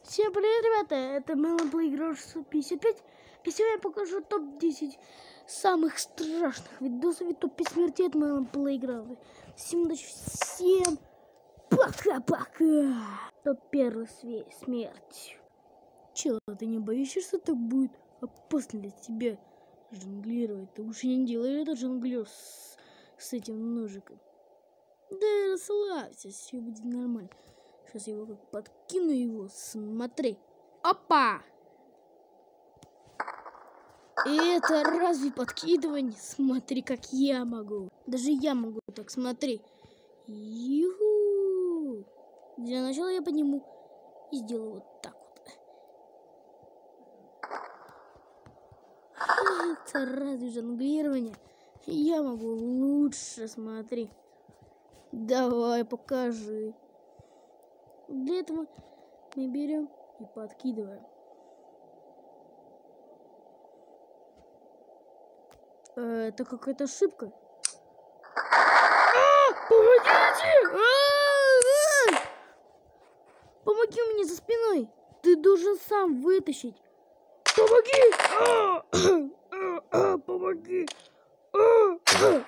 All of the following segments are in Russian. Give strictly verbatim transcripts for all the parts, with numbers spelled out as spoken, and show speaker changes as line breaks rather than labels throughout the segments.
Всем привет, ребята! Это Melon Playground шестьсот пятьдесят пять. И сегодня я покажу топ десять самых страшных видосов и топ пять смертей от Melon Playground. Всем удачи, всем пока-пока! топ первый смерть. Чел, ты не боишься, что так будет опасно для тебя жонглировать? Ты лучше не делай это жонглер с, с этим ножиком. Да расслабься, все будет нормально. Сейчас я его как подкину его, смотри. Опа! Это разве подкидывание? Смотри, как я могу. Даже я могу так, смотри. Ю-ху! Для начала я подниму и сделаю вот так вот. Это разве жонглирование? Я могу лучше, смотри. Давай, покажи. Для этого мы берем и подкидываем. Это какая-то ошибка. А, помогите! А, а! Помоги мне за спиной. Ты должен сам вытащить. Помоги! А, а, а, помоги! А, а.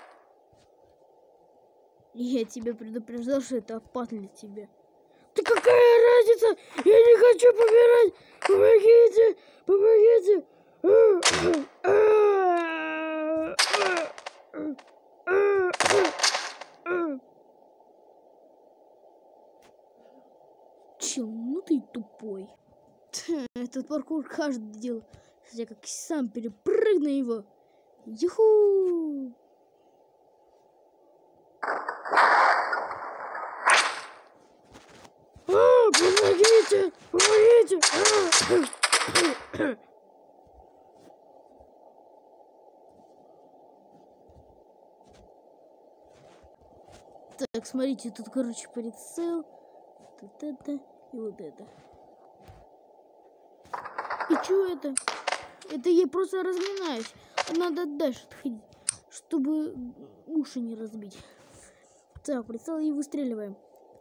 Я тебя предупреждал, что это опасно для тебя. Да какая разница? Я не хочу помирать! Помогите! Помогите! Чел, ну ты тупой. Этот паркур каждый делал. Я как сам перепрыгну его. Юху! А, помогите! Помогите! Так, смотрите, тут, короче, прицел. Вот это и вот это. И что это? Это я просто разминаюсь. Надо дальше отходить, чтобы уши не разбить. Так, прицел и выстреливаем.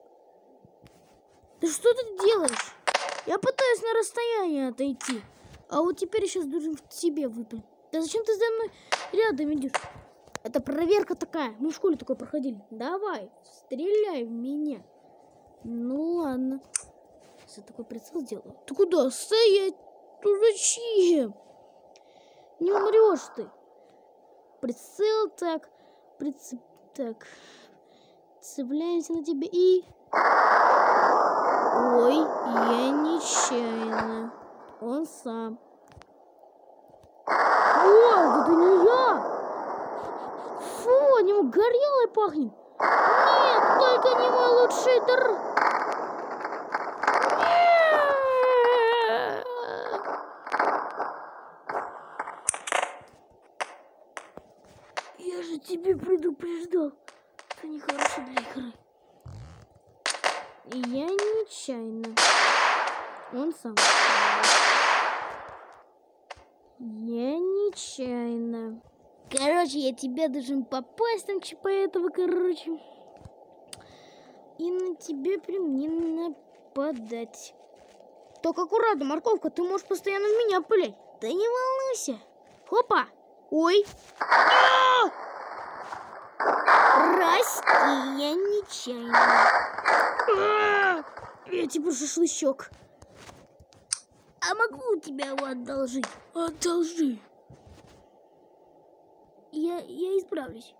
Да что ты делаешь? Я пытаюсь на расстояние отойти. А вот теперь я сейчас должен в тебе выпрыгнуть. Да зачем ты за мной рядом идешь? Это проверка такая. Мы в школе такое проходили. Давай, стреляй в меня. Ну ладно. Сейчас я такой прицел сделаю. Ты куда? Стоять! Ну зачем? Не умрешь ты. Прицел так. Прицел так. Цепляемся на тебе и... Ой, я нечаянно. Он сам. Ой, это не я! Фу, от него горелой пахнет. Нет, только не мой лучший друг. Я же тебе предупреждал. Это нехорошо для игры. Я нечаянно. Он сам. Я нечаянно. Короче, я тебя должен попасть там, типа этого, короче. И на тебя прям не нападать. Только аккуратно, морковка, ты можешь постоянно в меня пылять. Да не волнуйся. Хопа. Ой. Прости, я нечаянно. Я тебе шашлычок. А могу у тебя его одолжить? Одолжи. Я, я исправлюсь.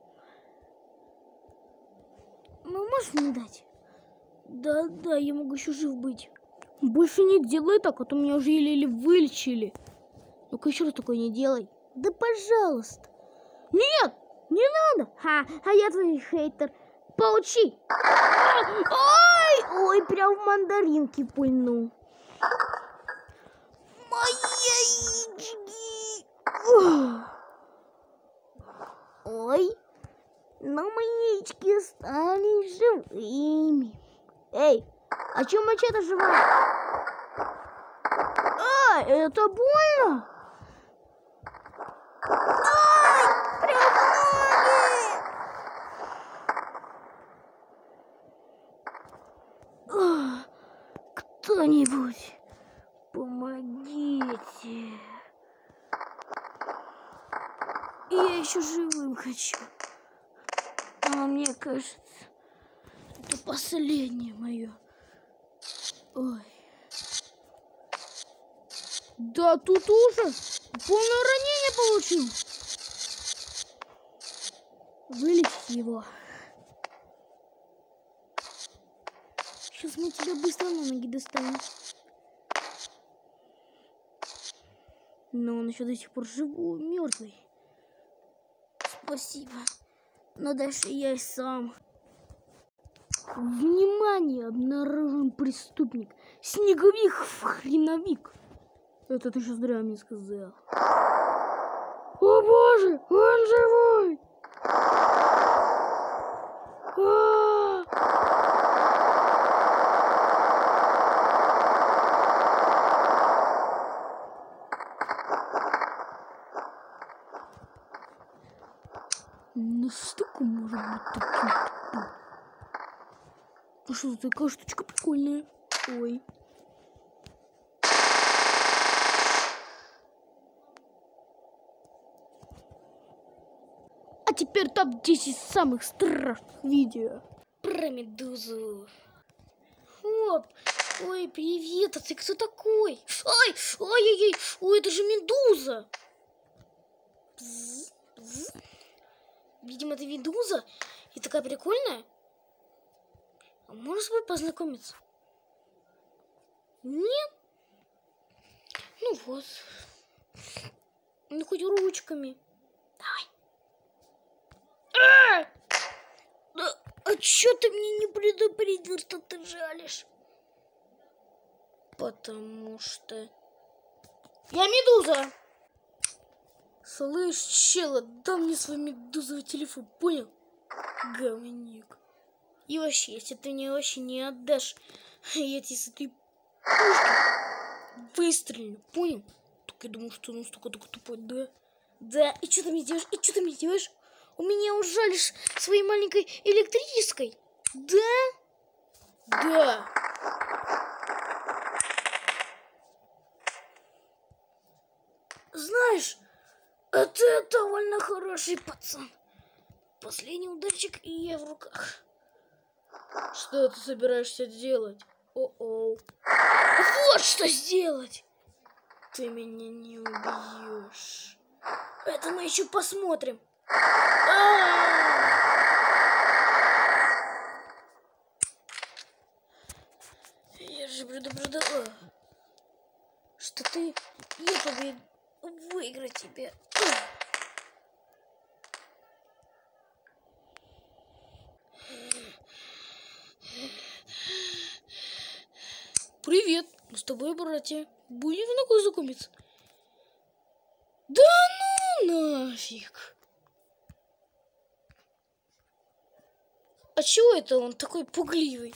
Ну, можешь мне дать? Да, да, я могу еще жив быть. Больше не делай так, а то меня уже еле-еле вылечили. Ну-ка еще раз такое не делай. Да пожалуйста. Нет, не надо. Ха, а я твой хейтер. Поучи. Ой, ой, прям в мандаринки пульнул. Мои яички. Ой, но мои яички стали живыми. Эй, а чё мачете живая? А, это больно? Ай, прям ноги! Кто-нибудь Помогите. Я еще живым хочу. А мне кажется, это последнее мое. Ой. Да тут ужас. Полное ранение получил. Вылечить его. Сейчас мы тебя быстро на ноги достанем. Но он еще до сих пор живой, мертвый. Спасибо. Но дальше я и сам. Внимание! Обнаружен преступник. Снеговик-хреновик. Это ты сейчас зря мне сказал. О боже! Он живой! А-а-а! Ну что может быть таким тупым? А что за такая штучка прикольная? Ой. А теперь топ десять самых страшных видео про медузу. Оп. Ой, привет, а ты кто такой? Ой, ой-ой-ой, ой, это же медуза. Бз, бз. Видимо, ты медуза и такая прикольная. А можешь с тобой познакомиться? Нет? Ну вот. Ну хоть ручками. Давай. А, а, а чё ты мне не предупредил, что ты жалишь? Потому что я медуза. Слышь, чела, дай мне свой медузовый телефон, понял? Говнюк. И вообще, если ты мне вообще не отдашь, я тебе с этой пушки выстрелю, понял? Так я думал, что он столько такой тупой, да? Да, и что ты мне делаешь? И что ты мне делаешь? У меня ужалишь своей маленькой электрической? Да? Да. Знаешь, а ты довольно хороший пацан. Последний ударчик, и я в руках. Что ты собираешься делать? О-оу. Вот что сделать! Ты меня не убьешь. Это мы еще посмотрим. Я же предупреждала, что ты я победу выиграть тебя. Привет, мы с тобой братья. Будем знакомы знакомиться? Да ну нафиг. А чего это он такой пугливый?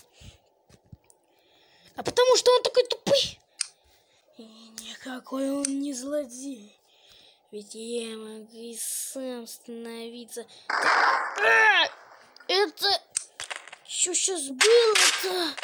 А потому что он такой тупый. И никакой он не злодей. Ведь я могу и сам становиться. А! Это что сейчас было-то?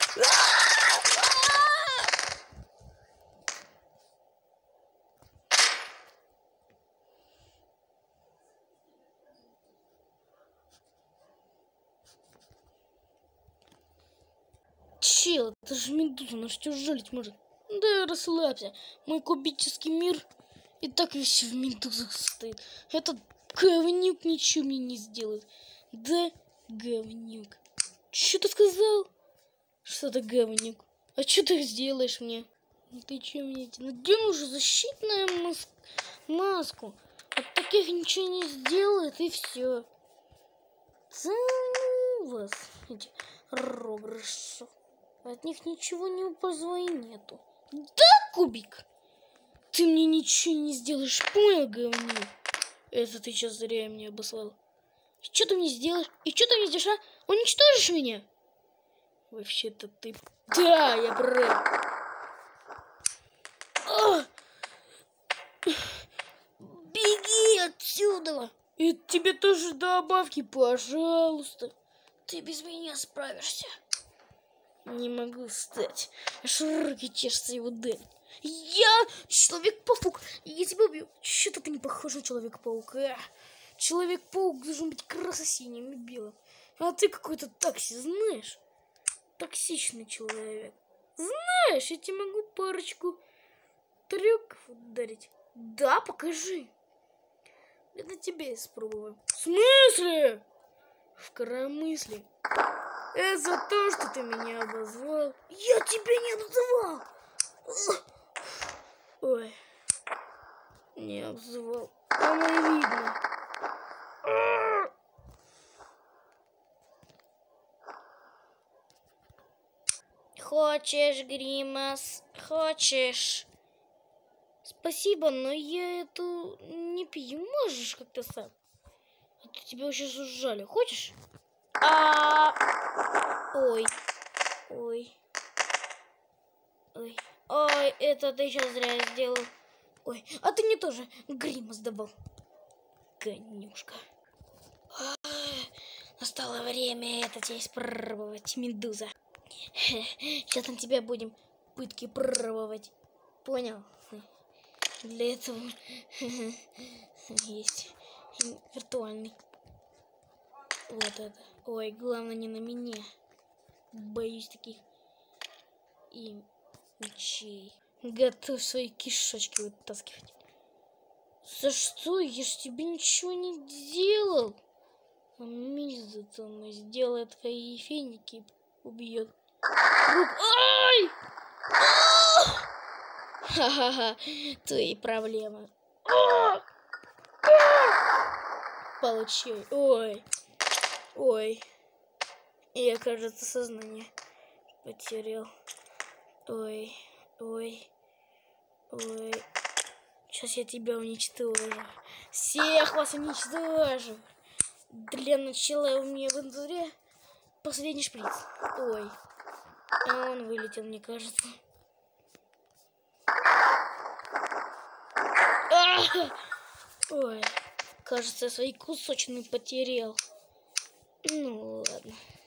Чел, это же медуза, она что жалить может? Да расслабься, мой кубический мир и так весь в медузах стоит. Этот говнюк ничего мне не сделает. Да, говнюк. Что ты сказал? Что ты говнюк? А что ты сделаешь мне? Ты что мне? Надень уже защитную мас маску. От таких ничего не сделает и все. Да ну вас, эти рогрыши. От них ничего не пользы нету. Да, Кубик? Ты мне ничего не сделаешь, понял, говнюк? Это ты сейчас зря мне обослал. Что ты мне сделаешь? И что ты мне сделаешь, а? Уничтожишь меня? Вообще-то ты... Да, я прав. А! Беги отсюда! И тебе тоже добавки, пожалуйста. Ты без меня справишься. Не могу встать. Аж руки чешутся его дать. Я Человек-паук. Я тебя убью. Что-то ты не похож на Человека-паука. Человек-паук должен быть красно-синим и белым. А ты какой-то такси, знаешь? Токсичный человек. Знаешь, я тебе могу парочку трюков ударить. Да, покажи. Это тебе испробую. В смысле? В коромысле. Это за то, что ты меня обозвал. Я тебя не обзывал. Ой. Не обзывал. Оно и видно. Хочешь, Гримас? Хочешь? Спасибо, но я эту не пью. Можешь как-то сам? А то тебя вообще зажали. Хочешь? А... Ой. Ой. Ой. Ой, это ты сейчас зря сделал. Ой, а ты мне тоже Гримас добавил. Конюшка. Настало время это тебе испробовать, Медуза. Сейчас на тебя будем пытки пробовать. Понял? Для этого есть виртуальный. Вот это. Ой, главное не на меня. Боюсь таких и мечей. Готов свои кишочки вытаскивать. За что? Я ж тебе ничего не делал. А Миза там сделает твои феники, убьет. Рук... Ай! Ха-ха-ха, твои проблемы. Получай. Ой. Ой. Я, кажется, сознание потерял. Ой. Ой. Ой. Сейчас я тебя уничтожу. Всех вас уничтожу. Для начала у меня в инвентаре последний шприц. Ой. А он вылетел, мне кажется. А-ха! Ой. Кажется, я свои кусочные потерял. Ну ладно.